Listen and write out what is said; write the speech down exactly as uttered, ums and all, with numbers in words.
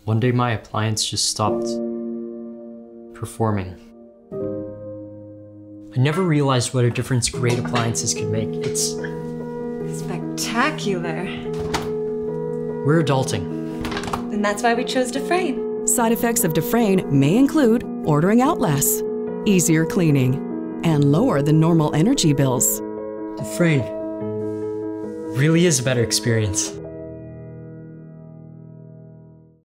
One day my appliance just stopped performing. I never realized what a difference great appliances can make. It's spectacular. We're adulting. And that's why we chose Dufresne. Side effects of Dufresne may include ordering out less, easier cleaning, and lower than normal energy bills. Dufresne really is a better experience.